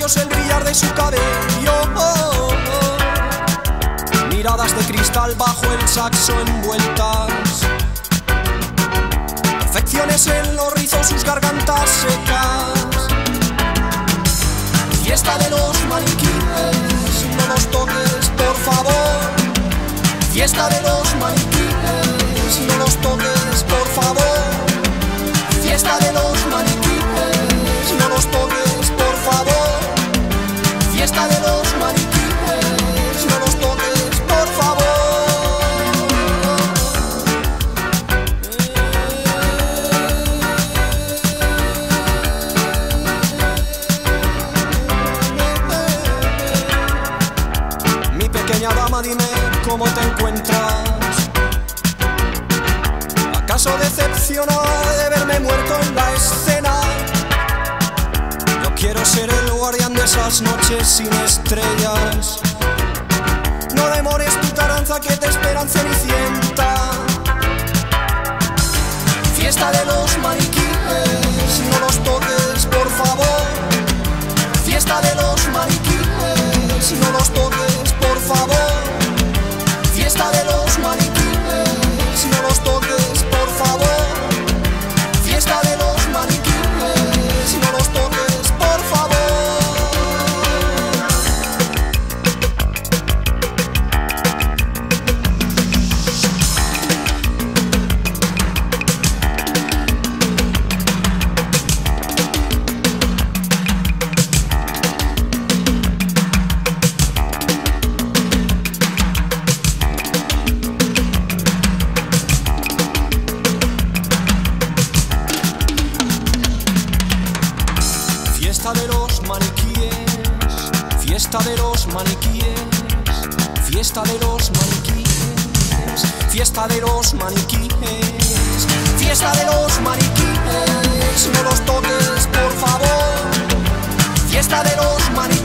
labios, el brillar de su cabello. Miradas de cristal bajo el saxo envueltas, perfecciones en los rizos, sus gargantas secas. Fiesta de los maniquíes, no los toques por favor. Fiesta de los maniquíes, no los toques por favor. Fiesta de los maniquíes, no los toques por favor. Fiesta de los maniquíes, no los toques por favor. Mi pequeña dama, dime cómo te encuentras. ¿Acaso decepcionada de verme muerto en la escena? Yo quiero ser el guardián de esas noches sin estrellas. No demores tu taranza que te esperan, Cenicienta. Fiesta de los maniquíes, no los toques por favor. Fiesta de los maniquíes, no los toques por favor. Fiesta de los maniquíes, no los toques por favor. Fiesta de los maniquíes, no los toques por favor. Fiesta de los maniquíes, fiesta de los maniquíes, fiesta de los maniquíes, fiesta de los maniquíes, fiesta de los maniquíes, no los toques por favor. Fiesta de los maniquíes.